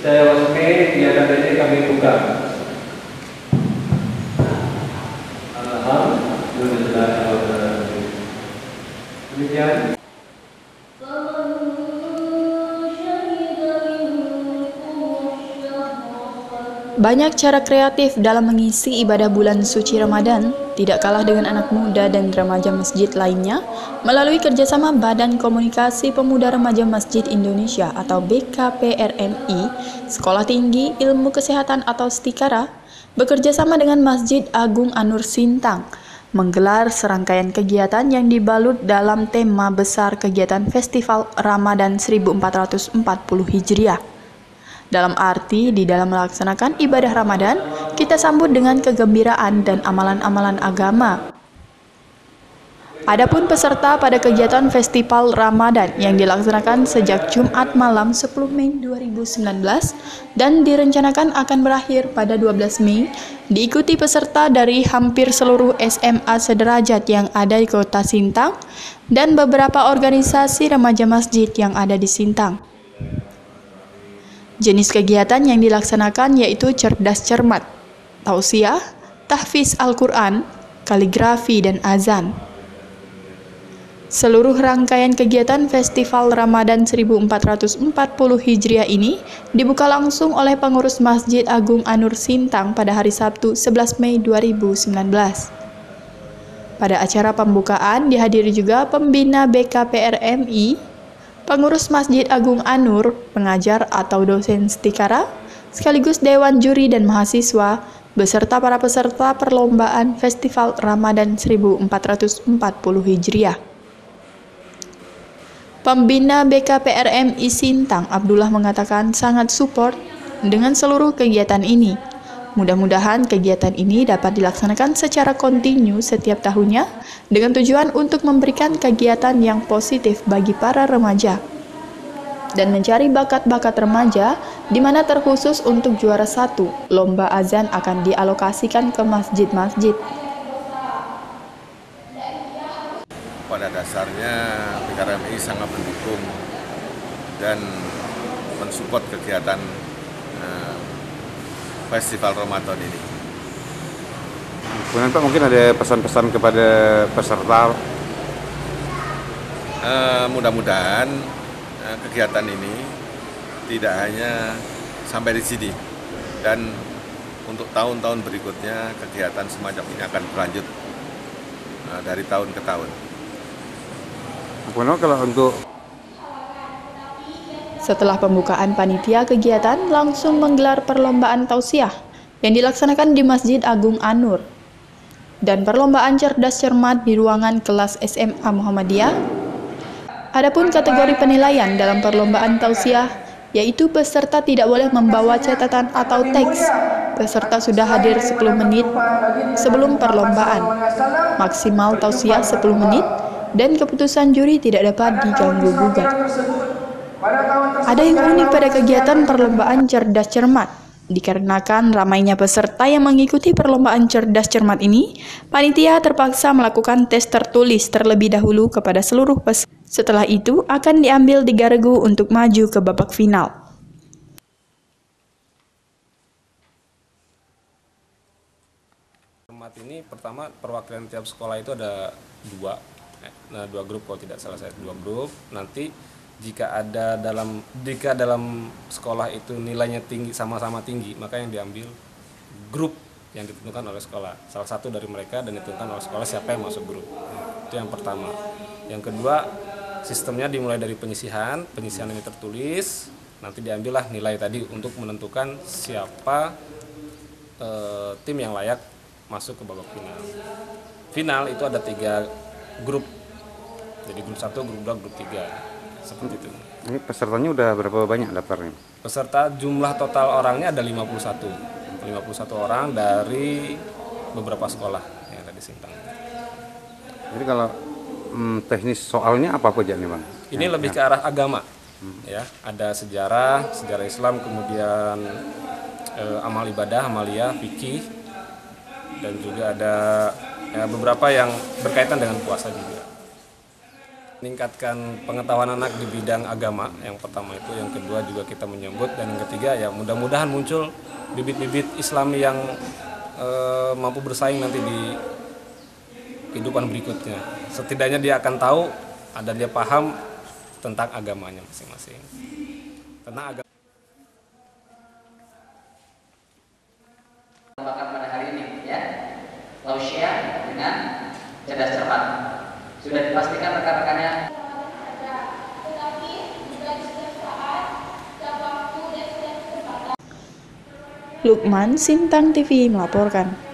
Saya resmi kegiatan ini kami buka. Alhamdulillah. Demikian. Banyak cara kreatif dalam mengisi ibadah bulan suci Ramadan, tidak kalah dengan anak muda dan remaja masjid lainnya, melalui kerjasama Badan Komunikasi Pemuda Remaja Masjid Indonesia atau BKPRMI, Sekolah Tinggi Ilmu Kesehatan atau Stikara, bekerjasama dengan Masjid Agung An-Nur Sintang, menggelar serangkaian kegiatan yang dibalut dalam tema besar kegiatan Festival Ramadan 1440 Hijriah. Dalam arti, di dalam melaksanakan ibadah Ramadan, kita sambut dengan kegembiraan dan amalan-amalan agama. Adapun peserta pada kegiatan Festival Ramadan yang dilaksanakan sejak Jumat malam 10 Mei 2019 dan direncanakan akan berakhir pada 12 Mei, diikuti peserta dari hampir seluruh SMA sederajat yang ada di Kota Sintang dan beberapa organisasi remaja masjid yang ada di Sintang. Jenis kegiatan yang dilaksanakan yaitu cerdas cermat, tausiah, tahfiz Al-Quran, kaligrafi, dan azan. Seluruh rangkaian kegiatan Festival Ramadan 1440 Hijriah ini dibuka langsung oleh pengurus Masjid Agung An-Nur Sintang pada hari Sabtu 11 Mei 2019. Pada acara pembukaan dihadiri juga pembina BKPRMI, pengurus Masjid Agung An-Nur, pengajar atau dosen Stikara, sekaligus dewan juri dan mahasiswa, beserta para peserta perlombaan Festival Ramadan 1440 Hijriah. Pembina BKPRMI Sintang, Abdullah, mengatakan sangat support dengan seluruh kegiatan ini. Mudah-mudahan kegiatan ini dapat dilaksanakan secara kontinu setiap tahunnya dengan tujuan untuk memberikan kegiatan yang positif bagi para remaja dan mencari bakat-bakat remaja di mana terkhusus untuk juara 1, lomba azan akan dialokasikan ke masjid-masjid. Pada dasarnya BKPRMI sangat mendukung dan mensupport kegiatan Festival Ramadan ini. Kemudian Pak, mungkin ada pesan-pesan kepada peserta? Mudah-mudahan kegiatan ini tidak hanya sampai di sini, dan untuk tahun-tahun berikutnya kegiatan semacam ini akan berlanjut dari tahun ke tahun. Kemudian kalau untuk Setelah pembukaan, panitia kegiatan langsung menggelar perlombaan tausiah yang dilaksanakan di Masjid Agung An-Nur dan perlombaan cerdas cermat di ruangan kelas SMA Muhammadiyah. Adapun kategori penilaian dalam perlombaan tausiah yaitu peserta tidak boleh membawa catatan atau teks. Peserta sudah hadir 10 menit sebelum perlombaan. Maksimal tausiah 10 menit dan keputusan juri tidak dapat diganggu-gugat. Ada yang unik pada kegiatan perlombaan cerdas cermat. Dikarenakan ramainya peserta yang mengikuti perlombaan cerdas cermat ini, panitia terpaksa melakukan tes tertulis terlebih dahulu kepada seluruh peserta. Setelah itu akan diambil 3 regu untuk maju ke babak final. Cermat ini pertama perwakilan tiap sekolah itu ada 2 grup, kalau tidak salah saya 2 grup. Nanti jika dalam sekolah itu nilainya tinggi, sama-sama tinggi, maka yang diambil grup yang ditentukan oleh sekolah. Salah satu dari mereka dan ditentukan oleh sekolah siapa yang masuk grup. Itu yang pertama. Yang kedua, sistemnya dimulai dari penyisihan ini tertulis, nanti diambillah nilai tadi untuk menentukan siapa tim yang layak masuk ke babak final. Final itu ada 3 grup. Jadi grup 1, grup 2, grup 3. Seperti itu. ini pesertanya udah berapa banyak daftarnya? Peserta jumlah total orangnya ada 51 orang dari beberapa sekolah yang ada di Sintang. Jadi kalau teknis soalnya apa aja nih Bang? Ini lebih ke arah agama, ya. Ada sejarah Islam, kemudian amal ibadah, amaliyah, fikih, dan juga ada beberapa yang berkaitan dengan puasa juga. meningkatkan pengetahuan anak di bidang agama, yang pertama itu, yang kedua juga kita menyebut, dan yang ketiga ya mudah-mudahan muncul bibit-bibit Islam yang mampu bersaing nanti di kehidupan berikutnya. Setidaknya dia akan tahu dan dia paham tentang agamanya masing-masing. Karena pada hari ini ya, Lausia dengan cerdas cermat. Sudah dipastikan rekan-rekannya. Lukman, Sintang TV melaporkan.